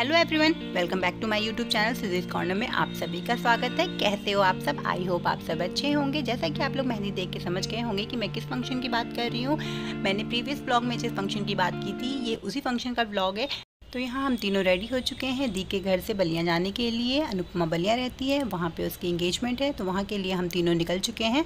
Hello everyone, welcome back to my YouTube channel Sujeet corner में आप सभी का स्वागत है। कैसे हो आप सब? आई होप आप सब अच्छे होंगे। जैसा कि आप लोग मेहंदी देख के समझ गए होंगे कि मैं किस फंक्शन की बात कर रही हूँ। मैंने प्रीवियस ब्लॉग में जिस फंक्शन की बात की थी, ये उसी फंक्शन का ब्लॉग है। तो यहाँ हम तीनों रेडी हो चुके हैं दी के घर से बलिया जाने के लिए। अनुपमा बलिया रहती है, वहाँ पर उसकी इंगेजमेंट है, तो वहाँ के लिए हम तीनों निकल चुके हैं।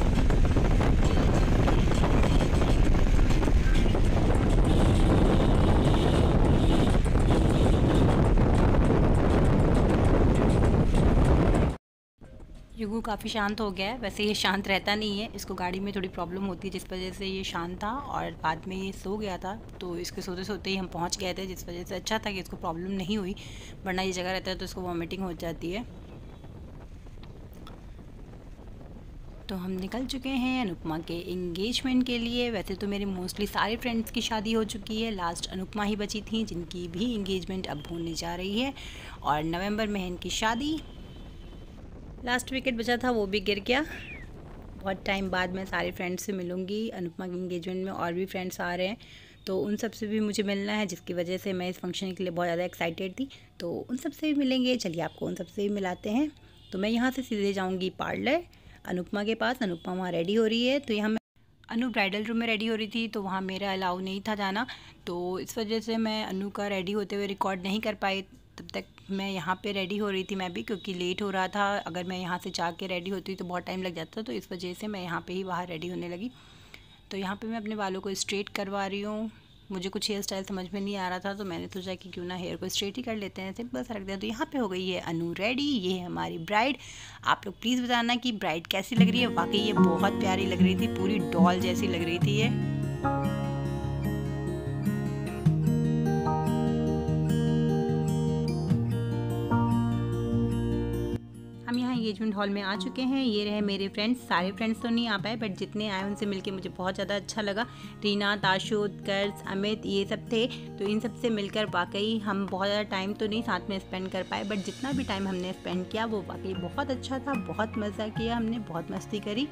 युगू काफ़ी शांत हो गया है। वैसे ये शांत रहता नहीं है, इसको गाड़ी में थोड़ी प्रॉब्लम होती है जिस वजह से ये शांत था और बाद में ये सो गया था। तो इसके सोते सोते ही हम पहुंच गए थे, जिस वजह से अच्छा था कि इसको प्रॉब्लम नहीं हुई, वरना ये जगह रहता है तो इसको वॉमिटिंग हो जाती है। तो हम निकल चुके हैं अनुपमा के इंगेजमेंट के लिए। वैसे तो मेरे मोस्टली सारे फ्रेंड्स की शादी हो चुकी है, लास्ट अनुपमा ही बची थी जिनकी भी इंगेजमेंट अब होने जा रही है और नवंबर में है इनकी शादी। लास्ट विकेट बचा था वो भी गिर गया। बहुत टाइम बाद मैं सारे फ्रेंड्स से मिलूँगी। अनुपमा के इंगेजमेंट में और भी फ्रेंड्स आ रहे हैं, तो उन सब से भी मुझे मिलना है, जिसकी वजह से मैं इस फंक्शन के लिए बहुत ज़्यादा एक्साइटेड थी। तो उन सब से भी मिलेंगे। चलिए आपको उन सब से भी मिलाते हैं। तो मैं यहाँ से सीधे जाऊँगी पार्लर अनुपमा के पास। अनुपमा वहाँ रेडी हो रही है, तो यहाँ मैं अनु ब्राइडल रूम में रेडी हो रही थी, तो वहाँ मेरा अलाउ नहीं था जाना, तो इस वजह से मैं अनु का रेडी होते हुए रिकॉर्ड नहीं कर पाई। तब तक मैं यहाँ पे रेडी हो रही थी मैं भी, क्योंकि लेट हो रहा था। अगर मैं यहाँ से जाके रेडी होती तो बहुत टाइम लग जाता, तो इस वजह से मैं यहाँ पे ही बाहर रेडी होने लगी। तो यहाँ पे मैं अपने बालों को स्ट्रेट करवा रही हूँ। मुझे कुछ हेयर स्टाइल समझ में नहीं आ रहा था, तो मैंने सोचा कि क्यों ना हेयर को स्ट्रेट ही कर लेते हैं, सिंपल सा रख दिया। तो यहाँ पे हो गई है अनु रेडी। ये है हमारी ब्राइड। आप लोग प्लीज़ बताना कि ब्राइड कैसी लग रही है। वाकई ये बहुत प्यारी लग रही थी, पूरी डॉल जैसी लग रही थी ये। हम यहाँ एंगेजमेंट हॉल में आ चुके हैं। ये रहे मेरे फ्रेंड्स। सारे फ्रेंड्स तो नहीं आ पाए, बट जितने आए उनसे मिलके मुझे बहुत ज़्यादा अच्छा लगा। रीना, ताशु, उत्कर्ष, अमित, ये सब थे। तो इन सब से मिलकर वाकई हम बहुत ज़्यादा टाइम तो नहीं साथ में स्पेंड कर पाए, बट जितना भी टाइम हमने स्पेंड किया वो वाकई बहुत अच्छा था। बहुत मज़ा किया हमने, बहुत मस्ती करी।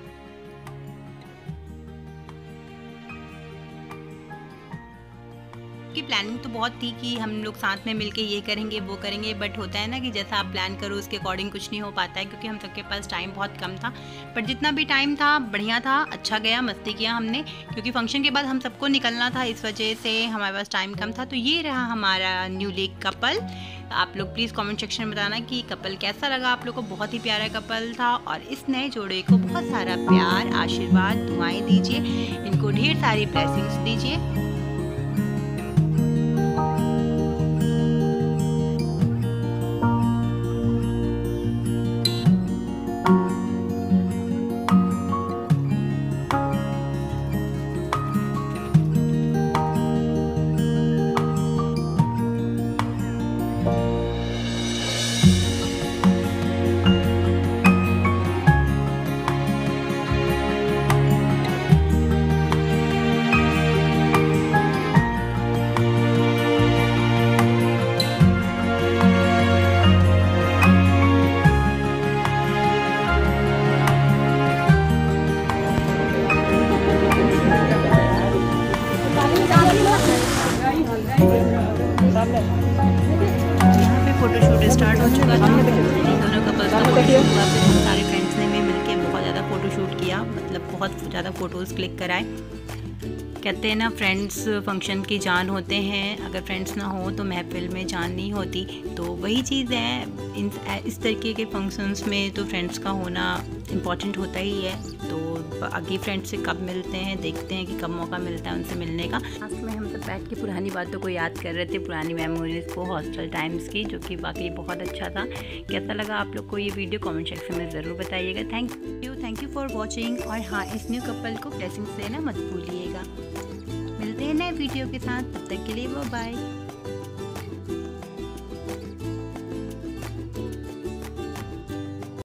की प्लानिंग तो बहुत थी कि हम लोग साथ में मिलके ये करेंगे वो करेंगे, बट होता है ना कि जैसा आप प्लान करो उसके अकॉर्डिंग कुछ नहीं हो पाता है, क्योंकि हम सबके पास टाइम बहुत कम था। पर जितना भी टाइम था बढ़िया था, अच्छा गया, मस्ती किया हमने, क्योंकि फंक्शन के बाद हम सबको निकलना था, इस वजह से हमारे पास टाइम कम था। तो ये रहा हमारा न्यू लेक कपल। आप लोग प्लीज़ कमेंट सेक्शन में बताना कि कपल कैसा लगा आप लोग को। बहुत ही प्यारा कपल था और इस नए जोड़े को बहुत सारा प्यार, आशीर्वाद, दुआएं दीजिए, इनको ढेर सारी ब्लेसिंग्स दीजिए। यहाँ पे फोटोशूट स्टार्ट हो चुका था। दोनों कपल्स का फोटोशूट हुआ, फिर हम सारे फ्रेंड्स ने मिलके बहुत ज़्यादा फ़ोटोशूट किया, मतलब बहुत ज़्यादा फ़ोटोज़ क्लिक कराए। कहते हैं ना, फ्रेंड्स फंक्शन की जान होते हैं। अगर फ्रेंड्स ना हो तो महफिल में जान नहीं होती। तो वही चीज़ है, इस तरीके के फंक्शंस में तो फ्रेंड्स का होना इम्पॉर्टेंट होता ही है। तो आगे फ्रेंड्स से कब मिलते हैं, देखते हैं कि कब मौका मिलता है उनसे मिलने का। लास्ट में हम सब बैठ के पुरानी बातों को याद कर रहे थे, पुरानी मेमोरीज़ को, हॉस्टल टाइम्स की, जो कि वाकई बहुत अच्छा था। कैसा लगा आप लोग को ये वीडियो? कमेंट सेक्शन में ज़रूर बताइएगा। Thank you for watching. और हाँ, इस न्यू कपल को ब्लेसिंग्स देना मत भूलिएगा। मिलते हैं नए वीडियो के साथ, तब तक के लिए बाय बाय।